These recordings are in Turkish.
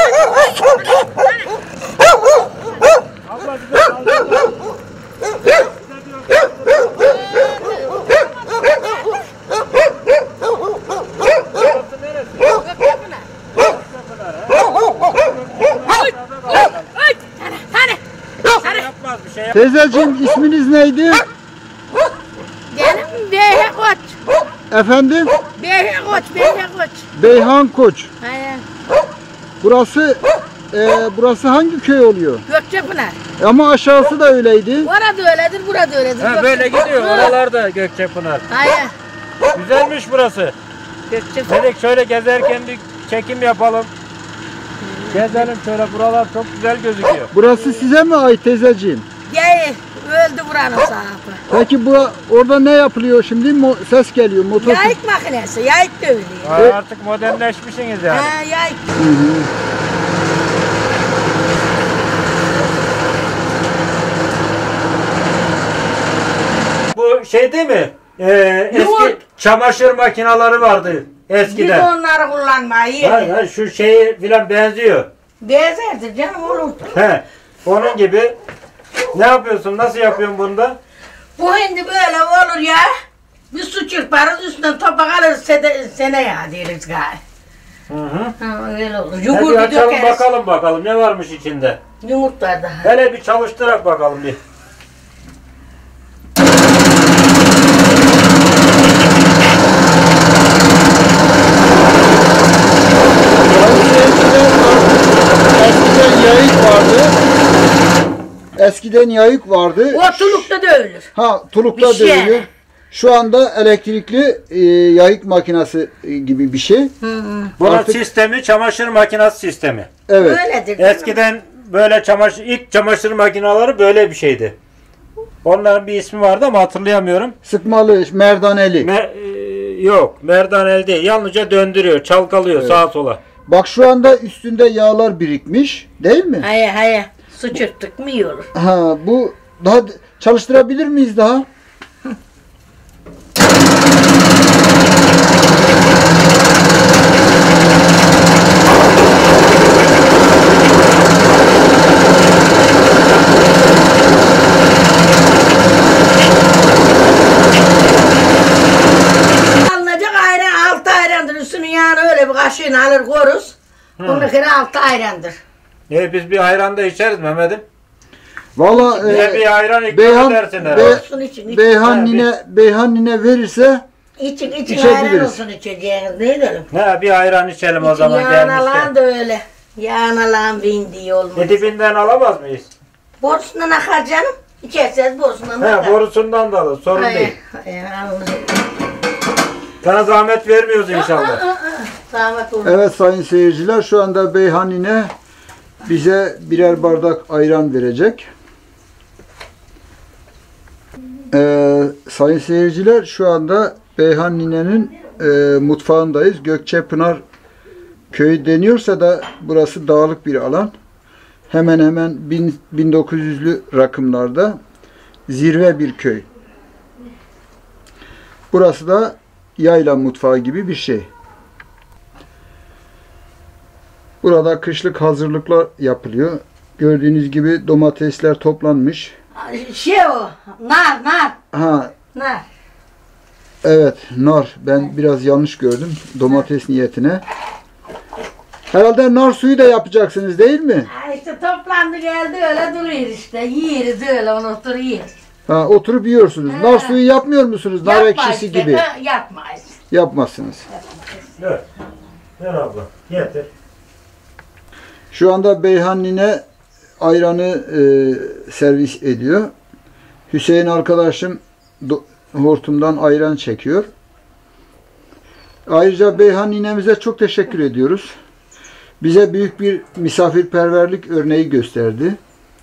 Abla bize saldırdı. Teyzeciğim isminiz neydi? Benim Beyhe Koç. Efendim? Beyhe Koç, Beyhe Koç. Beyhan Koç. He. Burası hangi köy oluyor? Gökçepınar. Ama aşağısı da öyleydi. Orada öyledir, burada öyledir. Ha, böyle gidiyor oralarda Gökçepınar. Hayır. Güzelmiş burası. Gökçepınar. Dedik şöyle gezerken bir çekim yapalım. Gezelim şöyle, buralar çok güzel gözüküyor. Burası size mi ait teyzeciğim? Değil, öldü buranın sahibi. Peki orada ne yapılıyor şimdi? Ses geliyor, motor. Yayık makinesi, yayık dövülüyor. Artık modernleşmişsiniz yani. Ha, yayık. Bu şey değil mi? Eski çamaşır makineleri vardı eskiden. Biz onları kullanmayı Ha, şu şeyi filan benziyor. Benzerdir canım, olur. He, onun gibi. Ne yapıyorsun? Nasıl yapıyorsun bunda? Bu şimdi böyle olur ya. Bir su çırparız, üstüne topak alırız, sene ya deriz gari. Ha, öyle olur. Hadi Yumurta açalım dökeriz. bakalım ne varmış içinde. Yumurta da. Hele bir çalıştırak bakalım bir. Eskiden yayık vardı. O tulukta dövülür. Ha, tulukta Bir şey. dövülür. Şu anda elektrikli yayık makinesi gibi bir şey. Bunun Artık- sistemi çamaşır makinesi sistemi. Evet. Öyledir. canım. Eskiden böyle ilk çamaşır makineleri böyle bir şeydi. Onların bir ismi vardı ama hatırlayamıyorum. Sıkmalı, merdaneli. Yok, merdanel değil. Yalnızca döndürüyor, çalkalıyor sağa sola. Bak şu anda üstünde yağlar birikmiş, değil mi? Hayır. Su çırptık mı iyi olur. Ha, bu daha çalıştırabilir miyiz daha? Alınacak ayran, 6 ayrandır. Üstünün yağını öyle bir kaşığını alır koruz. Bundakine 6 ayrandır. Biz bir ayran da içeriz Mehmet'im. Valla Bir ayran ikram Beyhan, edersin herhalde. Olsun için. Beyhan nine verirse İçin İçebiliriz. ayran olsun içeceğiniz. Ne edelim? Bir ayran içelim o zaman Yağnalan gelmişken. da öyle. Yağnalan bindiği olmaz. Dibinden alamaz mıyız? Borusundan akar canım. İçerseniz borusundan akar. Borusundan da alır, sorun değil. Alınır. Sana zahmet vermiyoruz inşallah. Zahmet olur. evet sayın seyirciler, şu anda Beyhan nine bize birer bardak ayran verecek. Sayın seyirciler, şu anda Beyhan ninenin mutfağındayız. Gökçepınar köyü deniyorsa da burası dağlık bir alan. Hemen hemen 1900'lü rakımlarda zirve bir köy. Burası da yayla mutfağı gibi bir şey. Burada kışlık hazırlıklar yapılıyor. Gördüğünüz gibi domatesler toplanmış. O, nar. Ha, evet, nar. Ben biraz yanlış gördüm. Domates niyetine. Herhalde nar suyu da yapacaksınız değil mi? İşte toplandı geldi öyle duruyor işte. Yiyiriz öyle, onu otur yiyiriz. Ha, oturup yiyorsunuz. Nar suyu yapmıyor musunuz? Nar ekşisi gibi. Yapmayız. Yapmazsınız. Evet. Ver abla, getir. Şu anda Beyhan nine ayranı servis ediyor. Hüseyin arkadaşım hortumdan ayran çekiyor. Ayrıca Beyhan ninemize çok teşekkür ediyoruz. Bize büyük bir misafirperverlik örneği gösterdi.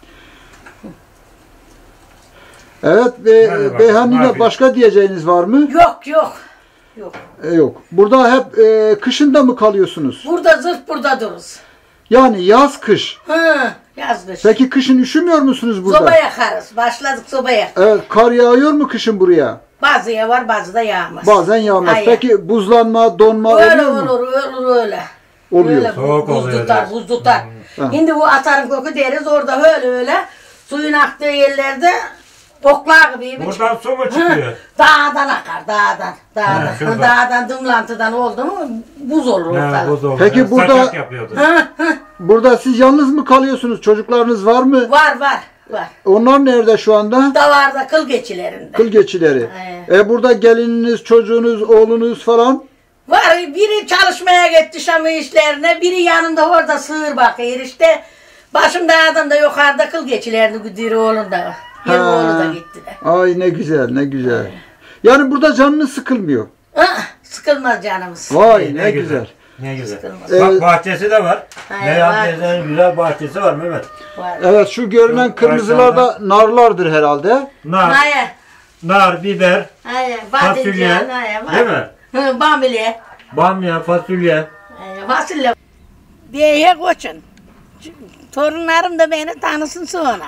Evet, Beyhan nine, başka diyeceğiniz var mı? Yok. Yok. Burada hep kışında mı kalıyorsunuz? Burada zırt burada dururuz. Yani yaz kış. Yaz kış. Peki kışın üşümüyor musunuz burada? Soba yakarız. Başladık soba yak. Evet, kar yağıyor mu kışın buraya? Bazı yağar, bazı da yağmaz. Bazen yağmaz. Hayır. Peki buzlanma, donma Öyle oluyor mu? olur öyle. oluyor. Öyle Soğuk buz oluyor tutar, biraz. buz tutar. Hı. Şimdi bu atarın koku deriz orada öyle suyun aktığı yerlerde oklar gibi. Buradan su mu çıkıyor? Dağdan akar, dağdan. He, şuradan. Dağdan, dımlantıdan oldu mu buz olur He, ortalık. buz olur. Peki Yani burada- saçak yapıyordu. Burada siz yalnız mı kalıyorsunuz? Çocuklarınız var mı? Var. Onlar nerede şu anda? Davarda kıl geçilerinde. Kıl geçileri. Burada gelininiz, çocuğunuz, oğlunuz falan. Var biri çalışmaya gitti Şam'ı işlerine, biri yanında orada sığır bakıyor işte. Başımda adam da yukarıda kıl geçilerini güdüyor oğlun da. Bir Ha. oğlu da gitti de. Ay ne güzel, ne güzel. Yani burada canınız sıkılmıyor. Sıkılmaz canımız. Vay ne güzel. Ne güzel. Sıkılmaz. Bak bahçesi de var. He, Beyhan var. teyzenin güzel bahçesi var Mehmet. Var. Evet şu görünen Şu kırmızılar da narlardır herhalde. Nar, Hayır. nar, biber, Fasulye. fasulye, değil mi? Bambilye. Bamya, fasulye. Fasulye. Diye koçun. Torunlarım da beni tanısın sonra.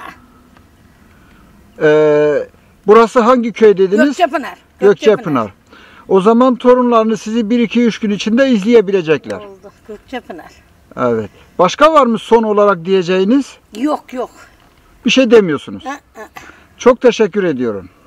Burası hangi köy dediniz? Gökçepınar. Gökçepınar. O zaman torunlarınız sizi 1-2-3 gün içinde izleyebilecekler. Oldu. Gökçepınar. Evet. Başka var mı son olarak diyeceğiniz? Yok. Bir şey demiyorsunuz. Çok teşekkür ediyorum.